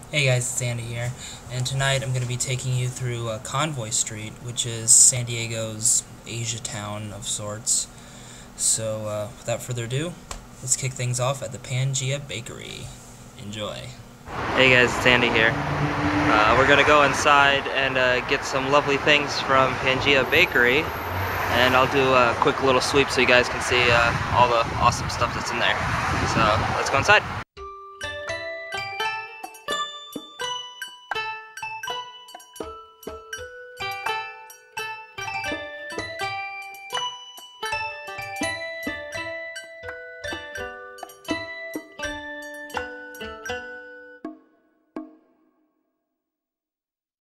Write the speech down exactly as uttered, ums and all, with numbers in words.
Hey guys, it's Andy here, and tonight I'm going to be taking you through uh, Convoy Street, which is San Diego's Asia town of sorts. So, uh, without further ado, let's kick things off at the Pangea Bakery. Enjoy. Hey guys, it's Andy here. Uh, we're going to go inside and uh, get some lovely things from Pangea Bakery, and I'll do a quick little sweep so you guys can see uh, all the awesome stuff that's in there. So, let's go inside.